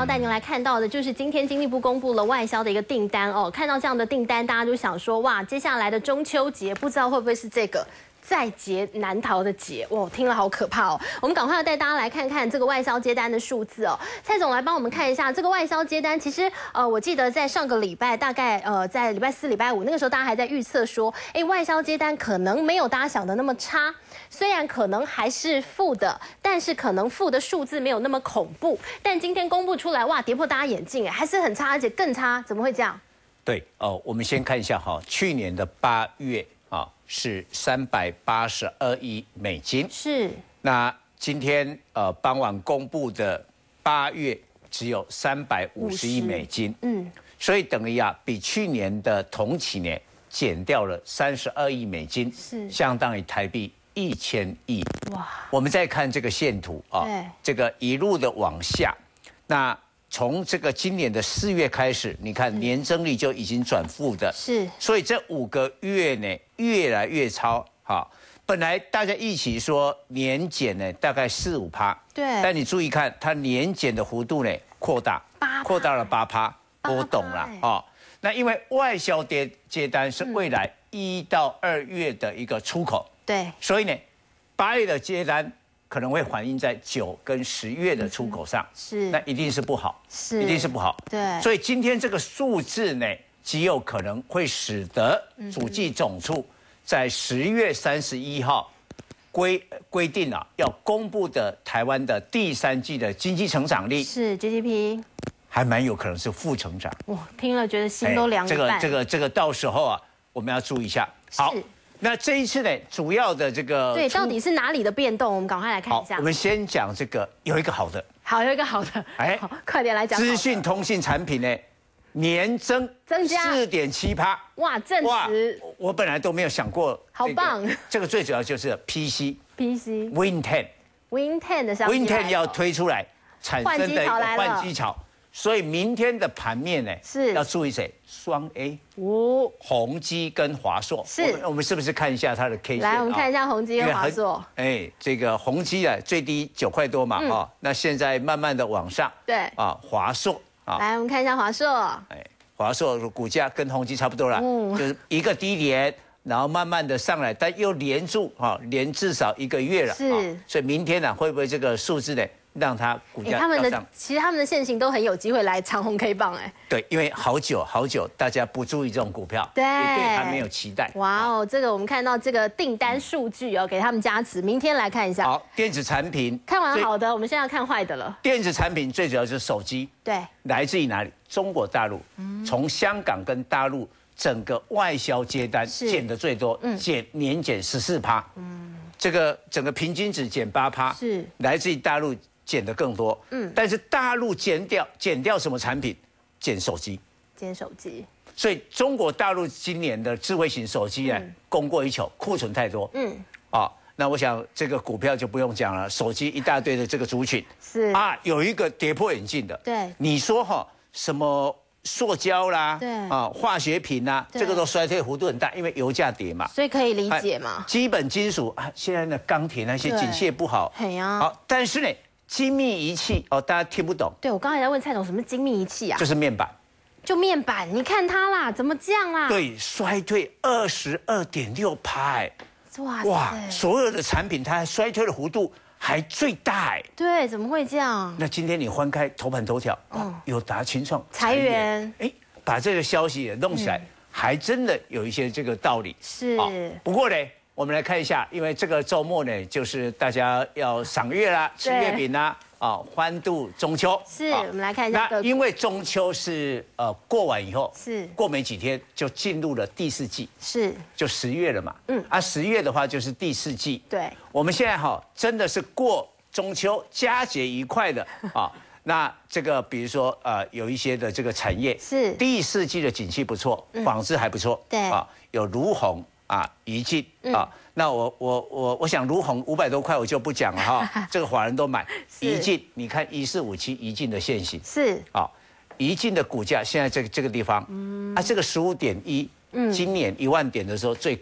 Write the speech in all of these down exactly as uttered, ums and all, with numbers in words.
要带您来看到的，就是今天经济部公布了外销的一个订单哦。看到这样的订单，大家就想说，哇，接下来的中秋节不知道会不会是这个在劫难逃的劫，哇，听了好可怕哦。我们赶快要带大家来看看这个外销接单的数字哦。蔡总来帮我们看一下这个外销接单，其实呃，我记得在上个礼拜，大概呃在礼拜四、礼拜五那个时候，大家还在预测说，哎，外销接单可能没有大家想的那么差。虽然可能还是负的，但是可能负的数字没有那么恐怖。但今天公布出来，哇，跌破大家眼镜，哎，还是很差，而且更差，怎么会这样？ 对哦，我们先看一下哈，去年的八月啊是三百八十二亿美金， 是。 那今天呃傍晚公布的八月只有三百五十亿美金，嗯，所以等于啊比去年的同期年减掉了三十二亿美金，是相当于台币一千亿。哇！我们再看这个线图啊，这个一路的往下，那从这个今年的四月开始，你看年增率就已经转负的，是，所以这五个月呢越来越超。好，本来大家一起说年减呢大概四五趴，对，但你注意看它年减的幅度呢扩大，扩大了八趴，波动了啊。那因为外销接接单是未来一到二月的一个出口，对，所以呢，八月的接单可能会反映在九跟十月的出口上，是，那一定是不好，是，一定是不好，对，所以今天这个数字呢，极有可能会使得主计总处在十月三十一号规规定啊，要公布的台湾的第三季的经济成长率是 G D P。 还蛮有可能是负成长， 哇，听了觉得心都凉了。 这个这个这个到时候啊，我们要注意一下。好，那这一次呢，主要的这个对，到底是哪里的变动？我们赶快来看一下。 我们先讲这个有一个好的， 好，有一个好的，哎，快点来讲。 资讯通信产品呢，年增增加四点七趴， 哇，证实。 我本来都没有想过， 好棒。 这个最主要就是 P C，P C，Win ten，Win ten 的消息 ，Win ten 要推出来，产生的换机潮。所以明天的盘面呢，是要注意谁？双 A 哦，宏基跟华硕。是，我们我们是不是看一下它的 K 线？ 来，我们看一下宏基跟华硕。 哎，这个宏基啊，最低九块多嘛，哈、嗯，那现在慢慢的往上。对。啊，华硕啊， 来，我们看一下华硕。 哎，华硕股价跟宏基差不多了，嗯，就是一个低点，然后慢慢的上来，但又连住啊，连至少一个月了。是。所以明天呢、啊，会不会这个数字呢？让它股价他们的其实他们的现行都很有机会来长红 K 棒哎， 对，因为好久好久大家不注意这种股票，对，对它没有期待。 哇哦，这个我们看到这个订单数据哦，给他们加持。明天来看一下。 好，电子产品看完好的，我们现在要看坏的了。 电子产品最主要就是手机，对，来自于哪里？中国大陆，从香港跟大陆整个外销接单减的最多，减年减十四趴，嗯，这个整个平均值减八趴，是来自于大陆。减的更多，嗯，但是大陆减掉减掉什么产品？减手机， 减手机。 所以中国大陆今年的智慧型手机呢，供过于求，库存太多，嗯，啊，那我想这个股票就不用讲了，手机一大堆的这个族群是啊，有一个跌破眼镜的，对，你说哈什么塑胶啦，对啊，化学品啦，这个都衰退幅度很大，因为油价跌嘛， 所以可以理解嘛。 基本金属啊，现在的钢铁那些景气不好， 嘿呀， 好，但是呢。精密仪器哦，大家听不懂。 对，我刚才在问蔡总，什么精密仪器啊？ 就是面板， 就面板。你看它啦，怎么这样啦？ 对，衰退二十二点六趴，哇哇，所有的产品它衰退的幅度还最大哎。 对，怎么会这样？ 那今天你翻开头版头条，嗯，友达、群创裁员， 哎，把这个消息也弄起来，还真的有一些这个道理。是，不过呢。我们来看一下，因为这个周末呢，就是大家要赏月啦、吃月饼啦，啊，欢度中秋。是，我们来看一下。 那因为中秋是呃过完以后，是过没几天就进入了第四季，是就十月了嘛。嗯，啊，十月的话就是第四季。对，我们现在哈真的是过中秋佳节愉快的啊。那这个比如说呃有一些的这个产业是第四季的景气不错，纺织还不错。对啊，有如虹。啊，宜进啊，那我我我我想如虹五百多块我就不讲了哈，这个华人都买。宜进，你看一四五七宜进的现形是啊，宜进的股价现在这个这个地方，嗯啊，这个十五点一，嗯，今年一万点的时候最高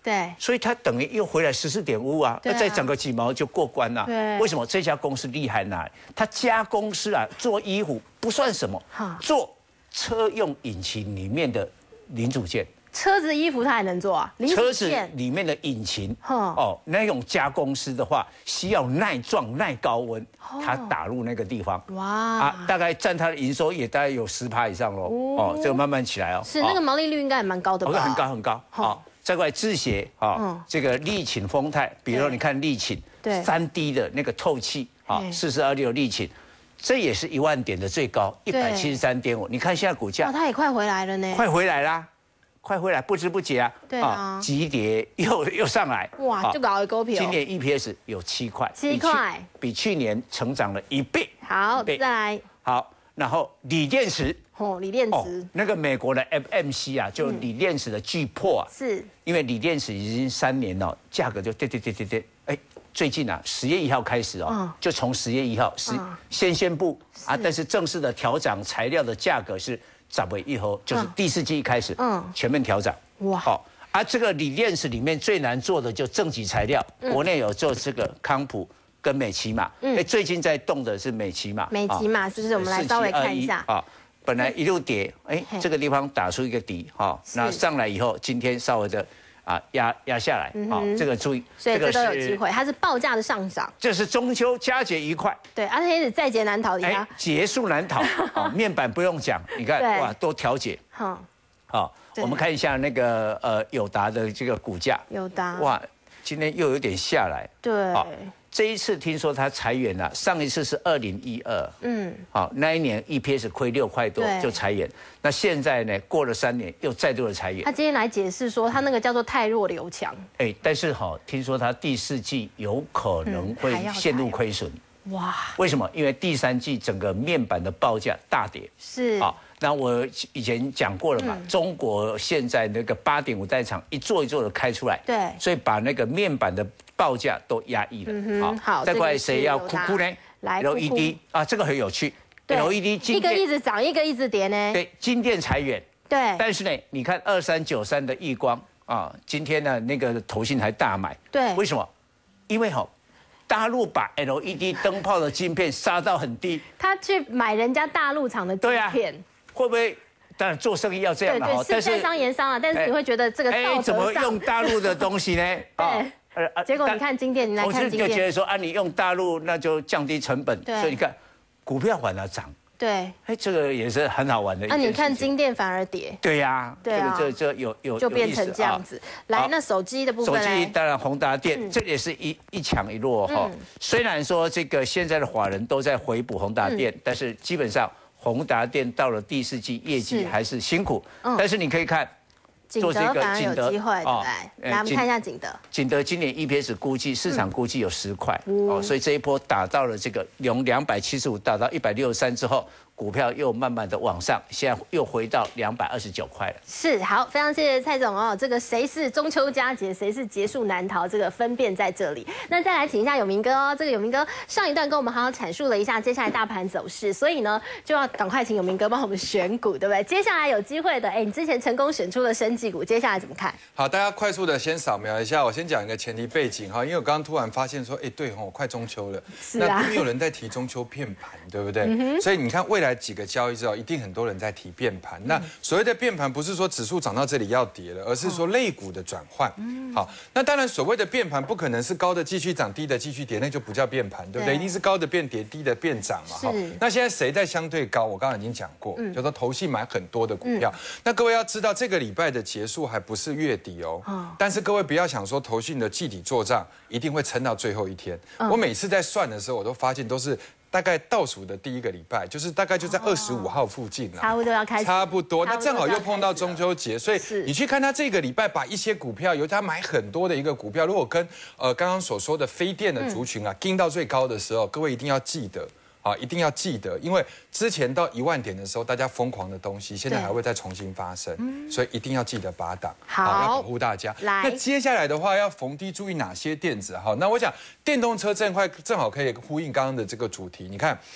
对， 所以它等于又回来十四点五啊，那再涨个几毛就过关了。 对， 为什么这家公司厉害哪里？它加工师啊，做衣服不算什么，做车用引擎里面的零组件。 车子衣服它还能做啊？ 车子里面的引擎，哦，那种加工师的话，需要耐撞、耐高温，它打入那个地方，哇，啊，大概占它的营收也大概有十趴以上喽，哦，这个慢慢起来哦。 是那个毛利率应该也蛮高的吧？ 很高很高，好，再过来制鞋啊，这个力擎丰泰，比如说你看力擎，对，三 D 的那个透气啊，四四二六力擎。这也是一万点的最高，一百七十三点五。你看现在股价， 哦，它也快回来了呢， 快回来啦。快回来，不知不觉啊， 对啊， 急跌又又上来， 哇，就搞一狗皮。 今年 E P S 有七块， 七块， 比去年成长了一倍。 好，再来， 好，然后锂电池， 哦，锂电池， 那个美国的 F M C 啊，就锂电池的巨破啊，是，因为锂电池已经三年了，价格就跌跌跌跌跌，哎，最近啊，十月一号开始哦，就从十月一号是先宣布啊，但是正式的调涨材料的价格是。十月一号就是第四季开始，嗯，全面调涨，哇，好，啊，这个锂电池里面最难做的就正极材料，国内有做这个康普跟美琪玛，哎，最近在动的是美琪玛， 美琪玛是不是？我们来稍微看一下，啊， 本来一路跌，哎，这个地方打出一个底，哈，那上来以后，今天稍微的。啊，压压下来，好，这个注意， 所以这都有机会，它是报价的上涨。 这是中秋佳节愉快， 对，而且是在劫难逃的呀， 结束难逃。好，面板不用讲，你看哇，都调节。好，好，我们看一下那个呃友达的这个股价， 友达哇，今天又有点下来。 对， 这一次听说它裁员了，上一次是二零一二，嗯，好，那一年 E P S 亏六块多就裁员，那现在呢，过了三年又再度的裁员。 他今天来解释说，他那个叫做太弱留强。 哎，但是哈，听说他第四季有可能会陷入亏损。哇，为什么？因为第三季整个面板的报价大跌。是啊。那我以前讲过了嘛，嗯、中国现在那个八点五代厂一座一座的开出来，对，所以把那个面板的报价都压抑了。嗯、好，好，再过来谁要哭哭呢？来 ，L E D 啊，这个很有趣。L E D 一个一直涨，一个一直跌呢。 对，金店裁员。对，但是呢，你看二三九三的亿光啊，今天呢那个投信还大买。对，为什么？因为哈。大陆把 L E D 灯泡的晶片杀到很低， 他去买人家大陆厂的晶片， 会不会？当然做生意要这样的哈， 但是在商言商啊，但是你会觉得这个道德上， 怎么用大陆的东西呢？ 对，结果你看今天，你来看今天， 就觉得说啊，你用大陆那就降低成本，所以你看股票反而涨。对，哎，这个也是很好玩的。 那你看金店反而跌。 对呀，对啊，这个这这有有就变成这样子。来，那手机的部分， 手机当然宏达电，这也是一一强一弱哈。虽然说这个现在的法人都在回补宏达电，但是基本上宏达电到了第四季业绩还是辛苦。但是你可以看。 景德反而有机会，对，来我们看一下景德。 景德今年 E P S 估计市场估计有十块，哦，所以这一波打到了这个从两百七十五打到一百六十三之后，股票又慢慢的往上，现在又回到两百二十九块了。 是，好，非常谢谢蔡总哦。这个谁是中秋佳节，谁是结束难逃，这个分辨在这里。那再来请一下有明哥哦，这个有明哥上一段跟我们好好阐述了一下接下来大盘走势，所以呢就要赶快请有明哥帮我们选股，对不对？接下来有机会的，哎，你之前成功选出了生技股，接下来怎么看？ 好，大家快速的先扫描一下，我先讲一个前提背景哈，因为我刚刚突然发现说，哎，对哈，快中秋了，是啊，那都没有人在提中秋变盘，对不对？嗯、所以你看未来几个交易日哦，一定很多人在提变盘。嗯、那所谓的变盘，不是说指数涨到这里要跌了，而是说类股的转换。嗯、好，那当然所谓的变盘，不可能是高的继续涨，低的继续跌，那就不叫变盘，对不对？一定是高的变跌，低的变涨嘛。好，那现在谁在相对高？我刚刚已经讲过，嗯、叫做投信买很多的股票。嗯、那各位要知道，这个礼拜的结束还不是月底哦。哦但是各位不要想说投信的季底做账一定会撑到最后一天。嗯、我每次在算的时候，我都发现都是。大概倒数的第一个礼拜，就是大概就在二十五号附近了， 差不多要开始， 差不多，那正好又碰到中秋节，所以你去看他这个礼拜把一些股票，由他买很多的一个股票，如果跟呃刚刚所说的非电的族群啊，盯到最高的时候，各位一定要记得。啊，一定要记得，因为之前到一万点的时候，大家疯狂的东西，现在还会再重新发生，所以一定要记得把档，好，要保护大家。来，那接下来的话要逢低注意哪些电子？好，那我想电动车这块正好可以呼应刚刚的这个主题。你看，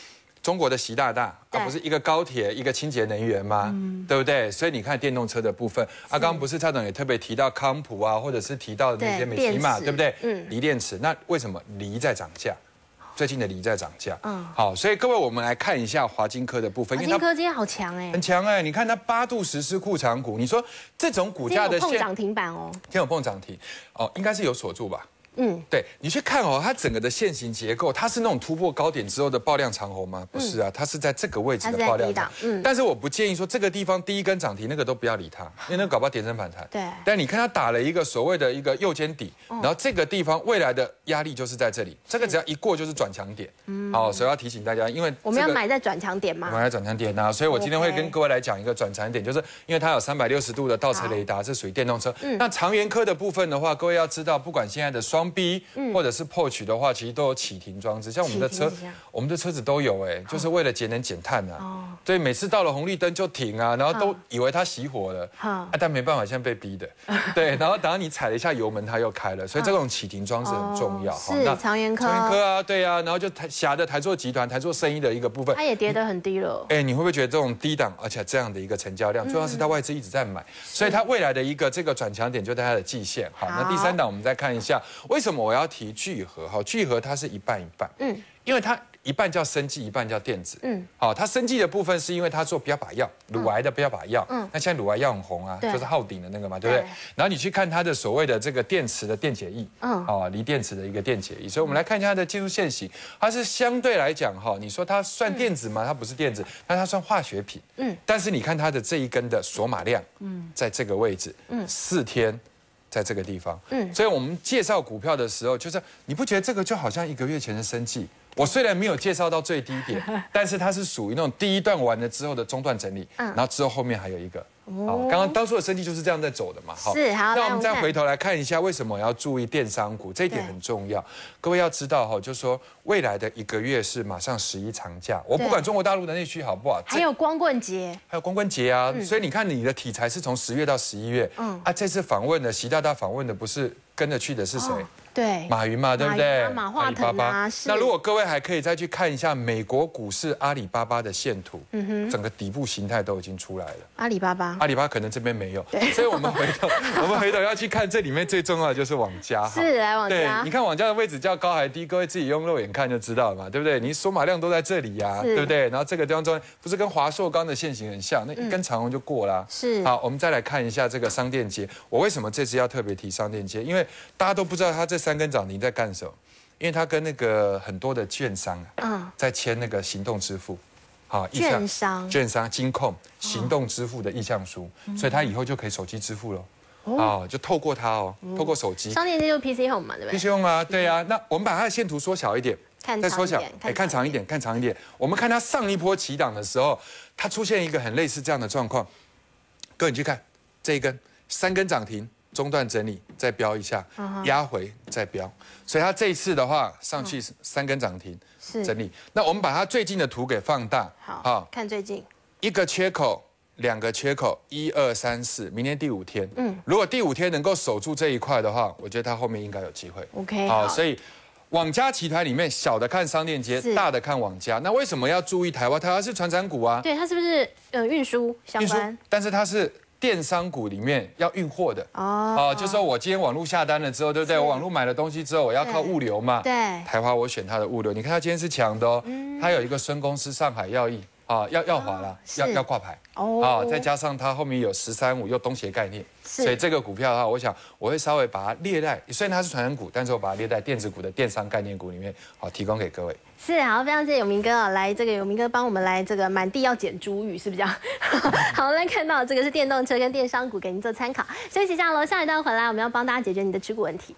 中国的习大大啊，不是一个高铁一个清洁能源吗？嗯、对不对？所以你看电动车的部分，啊，刚刚不是蔡总也特别提到康普啊，或者是提到的那些美骑马，对不对？嗯，锂电池，那为什么锂在涨价？最近的锂在涨价，嗯，好，所以各位我们来看一下华金科的部分， 华金科今天好强哎， 很强哎，你看它八度实施库藏股，你说这种股价的今天有碰涨停板哦， 今天有碰涨停，哦，应该是有锁住吧？嗯，对，你去看哦，它整个的线型结构，它是那种突破高点之后的爆量长红吗？不是啊，它是在这个位置的爆量长。嗯，但是我不建议说这个地方第一根涨停那个都不要理它，因为那个搞不好跌升反弹。 对。 但你看它打了一个所谓的一个右肩底，然后这个地方未来的压力就是在这里，这个只要一过就是转强点。嗯。好，所以要提醒大家，因为我们要买在转强点吗？ 买在转强点呐，所以我今天会跟各位来讲一个转强点，就是因为它有三百六十度的倒车雷达，是属于电动车。嗯。那长源科的部分的话，各位要知道，不管现在的双 B 或者或者是破取的话，其实都有启停装置，像我们的车，我们的车子都有哎，就是为了节能减碳啊。哦。所以每次到了红绿灯就停啊，然后都以为它熄火了，啊，但没办法，现在被逼的。对，然后等到你踩了一下油门，它又开了，所以这种启停装置很重要。 是长源科。 长源科啊，对啊，然后就台辖的台塑集团、台塑生意的一个部分， 它也跌得很低了。 哎，你会不会觉得这种低档，而且这样的一个成交量，主要是它外资一直在买，所以它未来的一个这个转强点就在它的季线。好，那第三档我们再看一下，为什么我要提聚合？好。聚合它是一半一半，嗯，因为它一半叫生技，一半叫电子，嗯，好，它生技的部分是因为它做标靶药，乳癌的标靶药，嗯，那现在乳癌药很红啊，就是浩鼎的那个嘛，对不对？然后你去看它的所谓的这个电池的电解液，嗯，啊，锂电池的一个电解液，所以我们来看一下它的技术线型，它是相对来讲哈，你说它算电子吗？它不是电子，但它算化学品，嗯，但是你看它的这一根的锁码量，嗯，在这个位置，嗯，四天。在这个地方，嗯，所以我们介绍股票的时候，就是你不觉得这个就好像一个月前的生技？我虽然没有介绍到最低点，但是它是属于那种第一段完了之后的中段整理，嗯，然后之后后面还有一个，哦，刚刚当初的生技就是这样在走的嘛， 是好。 那我们再回头来看一下，为什么要注意电商股？这一点很重要。各位要知道哈，就是说未来的一个月是马上十一长假，我不管中国大陆的内需好不好， 还有光棍节， 还有光棍节啊，所以你看你的题材是从十月到十一月，嗯啊，这次访问的习大大访问的不是跟着去的是谁？ 对， 马云嘛，对不对？ 马化腾啊，是。 那如果各位还可以再去看一下美国股市阿里巴巴的线图，嗯哼，整个底部形态都已经出来了。 阿里巴巴， 阿里巴巴可能这边没有，所以我们回头，我们回头要去看这里面最重要的就是网家， 是来网家。 对，你看网家的位置叫高还低，各位自己用肉眼看就知道了嘛，对不对？你索马量都在这里呀，对不对？然后这个地方中不是跟华硕刚的线型很像，那一根长红就过啦。 是。 好，我们再来看一下这个商店街，我为什么这次要特别提商店街？因为大家都不知道它这三根涨停在干。因为他跟那个很多的券商啊，在签那个行动支付，好， 券商、 券商、金控行动支付的意向书，所以他以后就可以手机支付了，哦，就透过它哦，透过手机。 商店街就 P C Home 嘛，对不对 ？P C Home 啊，对啊。那我们把它的线图缩小一点， 再缩小， 哎，看长一点，看长一点。我们看它上一波起档的时候，它出现一个很类似这样的状况。各位你去看这一根三根涨停。中段整理，再标一下，压回再标，所以它这一次的话上去三根涨停，整理。那我们把它最近的图给放大， 好，看最近一个缺口，两个缺口，一二三四，明天第五天，嗯，如果第五天能够守住这一块的话，我觉得它后面应该有机会。 OK， 好， 所以网家集团里面小的看商店街，大的看网家。那为什么要注意台湾？台湾是传产股啊， 对，它是不是呃运输相关？ 但是它是。电商股里面要运货的哦，哦，就说我今天网络下单了之后，对不对？我网络买了东西之后，我要靠物流嘛。 对， 台华我选它的物流，你看它今天是强的哦，它有一个孙公司上海药业啊，要要华啦，要要挂牌哦，啊，再加上它后面有十三五又东协概念，所以这个股票的话，我想我会稍微把它列在，虽然它是传产股，但是我把它列在电子股的电商概念股里面，好提供给各位。 是，好，非常谢谢永明哥啊，来这个永明哥帮我们来这个满地要捡猪语，是不是这样？好，来看到这个是电动车跟电商股，给您做参考。休息一下喽，下一段回来我们要帮大家解决你的持股问题。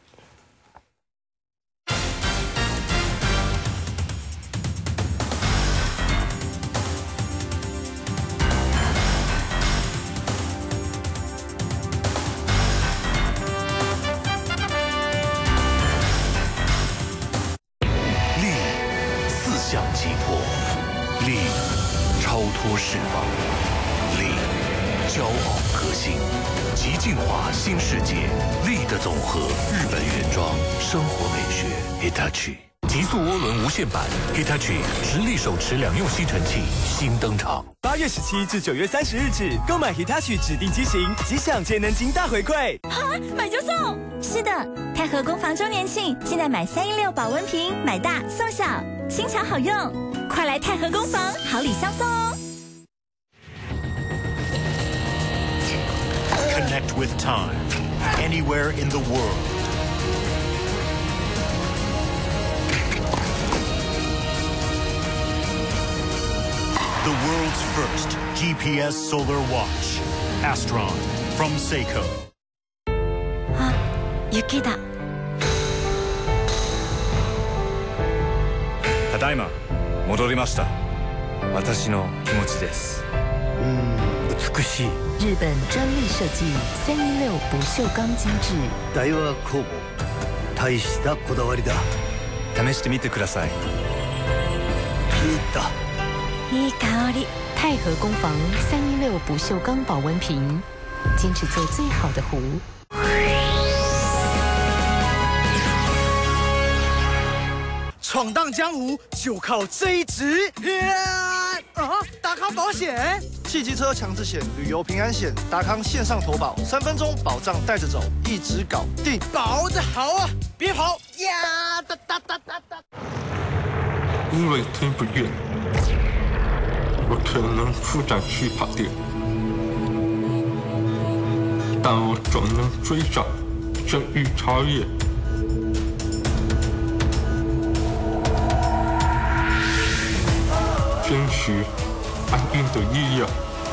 向击破，力超脱释放，力骄傲革新，极进化新世界，力的总和，日本原装生活美学 Hitachi。 极速涡轮无线版 Hitachi 直立手持两用吸尘器新登场。 八月十七至九月三十日止，购买 Hitachi 指定机型，即享节能金大回馈。 哈，买就送！是的，太和工房周年庆，现在买三一六保温瓶，买大送小，轻巧好用，快来太和工房，好礼相送哦。 Connect with time, anywhere in the world. The world's first G P S solar watch, Astron from Seiko. あ、雪だ。 ただいま戻りました。私の気持ちです。うん、美しい。 日本专利设计三一六不锈钢精致。 大和工房、大したこだわりだ。 試してみてください。 気に入った。 いい香り。 太和工房三一六不锈钢保温瓶，坚持做最好的壶。 闯荡江湖就靠这一支。啊！达康保险，汽机车强制险、旅游平安险，达康线上投保，三分钟保障带着走，一直搞定。保得好啊！别跑呀！哒哒哒哒哒。 因为听不见，我可能不敢去跑店，但我总能追上正义超越。 争取安定的力量。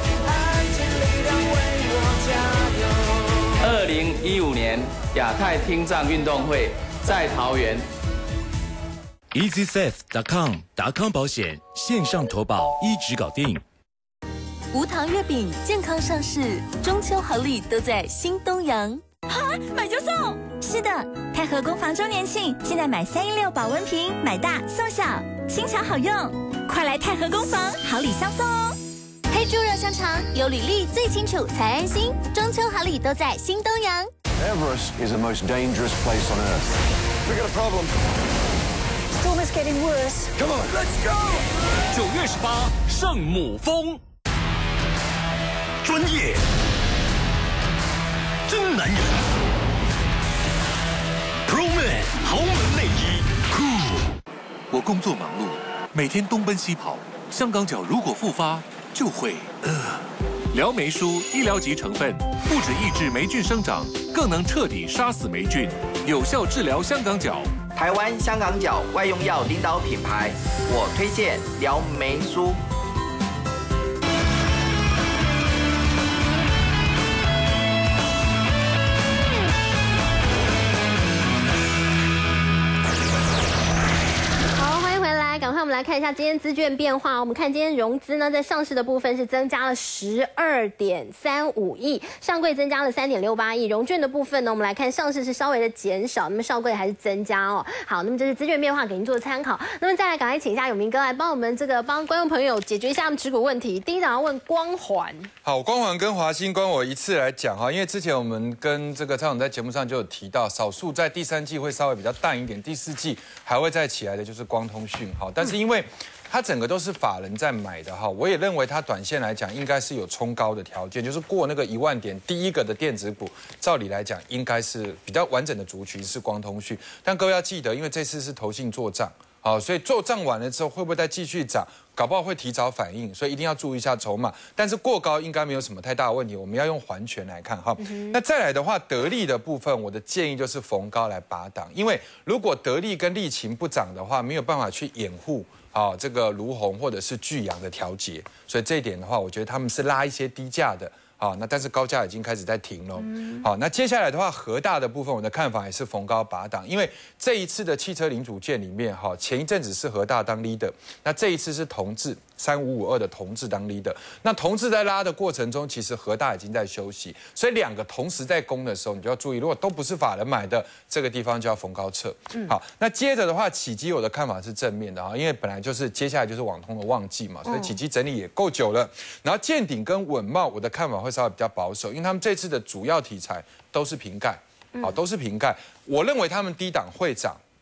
二零一五年亚太听障运动会在桃园。 easy safe dot com 达康保险线上投保一直搞定。 无糖月饼健康上市，中秋好礼都在新东阳。哈，买就送！是的，太和工房周年庆，现在买三一六保温瓶，买大送小，轻巧好用。 快来太和工房，好礼相送哦！黑猪肉香肠有履历最清楚才安心，中秋好礼都在新东阳。 Everest is the most dangerous place on Earth. We got a problem. Storm is getting worse. Come on, let's go. 九月十八，圣母峰， 专业，真男人 ，Pro Man 豪门内衣 ，Cool。 我工作忙碌。 每天东奔西跑，香港脚如果复发，就会呃，疗霉舒医疗级成分，不止抑制霉菌生长，更能彻底杀死霉菌，有效治疗香港脚。 台湾香港脚外用药领导品牌，我推荐疗霉舒。 赶快我们来看一下今天资券变化。我们看今天融资呢，在上市的部分是增加了十二点三五亿，上柜增加了三点六八亿。融券的部分呢，我们来看上市是稍微的减少，那么上柜还是增加哦。好，那么这是资券变化，给您做参考。那么再来，赶快请一下永明哥来帮我们这个帮观众朋友解决一下他们持股问题。第一档要问光环， 好，光环跟华兴关我一次来讲哈，因为之前我们跟这个蔡总在节目上就有提到，少数在第三季会稍微比较淡一点，第四季还会再起来的就是光通讯哈。 但是因为它整个都是法人在买的哈，我也认为它短线来讲应该是有冲高的条件，就是过那个一万点第一个的电子股，照理来讲应该是比较完整的族群是光通讯。但各位要记得，因为这次是投信做账，好，所以做账完了之后会不会再继续涨？搞不好会提早反应，所以一定要注意一下筹码。但是过高应该没有什么太大的问题，我们要用环权来看哈。嗯、那再来的话，得利的部分，我的建议就是逢高来拔档，因为如果得利跟利勤不涨的话，没有办法去掩护。 好、哦，这个卢红或者是巨阳的调节，所以这一点的话，我觉得他们是拉一些低价的，好、哦，那但是高价已经开始在停了，好、嗯哦，那接下来的话，和大的部分，我的看法也是逢高拔档，因为这一次的汽车零组件里面，哈、哦，前一阵子是和大当 leader， 那这一次是同志三五五二的同志当 leader， 那同志在拉的过程中，其实和大已经在休息，所以两个同时在攻的时候，你就要注意，如果都不是法人买的，这个地方就要逢高撤。嗯、好，那接着的话，启基我的看法是正面的啊，因为本来就是接下来就是网通的旺季嘛，所以启基整理也够久了。然后建鼎跟稳懋，我的看法会稍微比较保守，因为他们这次的主要题材都是瓶盖，好，都是瓶盖。我认为他们低档会涨。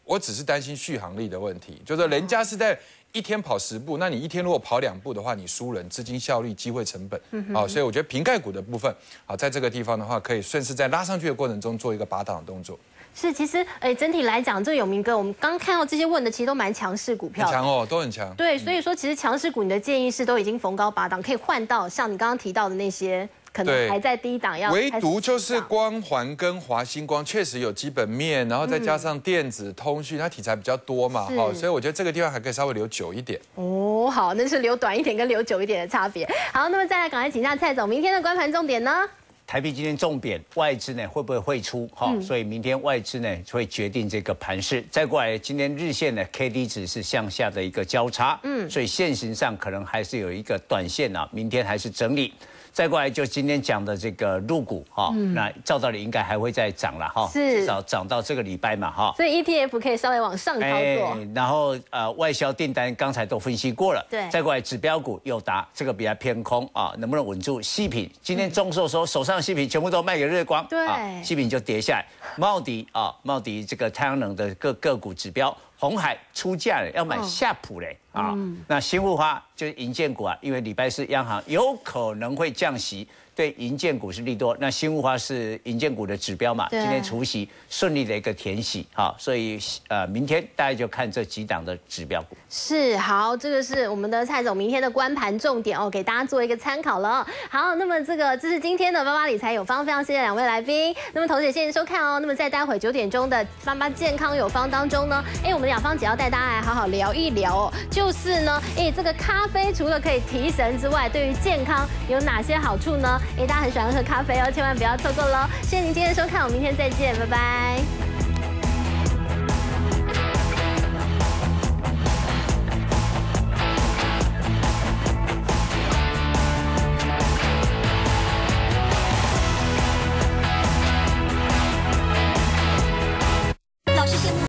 我只是担心续航力的问题，就是人家是在一天跑十步，那你一天如果跑两步的话，你输人，资金效率、机会成本，好，所以我觉得瓶盖股的部分，好，在这个地方的话，可以顺势在拉上去的过程中做一个拔档的动作。 是，其实诶，整体来讲，这个永明哥，我们刚看到这些问的，其实都蛮强势股票， 很强哦，都很强。 对，所以说其实强势股，你的建议是都已经逢高拔档，可以换到像你刚刚提到的那些。可能还在低档，要唯独就是光环跟华星光确实有基本面，然后再加上电子通讯，它题材比较多嘛，好，所以我觉得这个地方还可以稍微留久一点。 哦，好，那是留短一点跟留久一点的差别。好，那么再来赶快请教蔡总，明天的观盘重点呢？ 台币今天重贬，外资呢会不会汇出？哈、嗯，所以明天外资呢会决定这个盘势。再过来，今天日线的 K D 值是向下的一个交叉，嗯，所以现行上可能还是有一个短线啊，明天还是整理。再过来就今天讲的这个陆股哈，嗯、那照道理应该还会再涨了哈，至少涨到这个礼拜嘛哈。 所以 E T F 可以稍微往上操作。 欸、然后呃外销订单刚才都分析过了， 对。 再过来指标股友达这个比较偏空啊，能不能稳住？细品今天中寿说手上的细品全部都卖给日光， 对， 啊、细品就跌下来。茂迪啊，茂迪这个太阳能的个个股指标。鸿海出价了，要买夏普嘞、哦、啊！嗯、那新富发就是银建股啊，因为礼拜四央行有可能会降息，对银建股是利多。那新富发是银建股的指标嘛，今天除息顺利的一个填息，好，所以呃明天大家就看这几档的指标股。 是好，这个是我们的蔡总明天的观盘重点哦，给大家做一个参考了。好，那么这个这是今天的八八理财有方，非常谢谢两位来宾。那么同时也谢谢收看哦。那么在待会九点钟的八八健康有方当中呢，哎我们。雅芳姐要带大家来好好聊一聊哦，就是呢，哎，这个咖啡除了可以提神之外，对于健康有哪些好处呢？哎，大家很喜欢喝咖啡哦，千万不要错过喽！谢谢您今天的收看，我们明天再见，拜拜。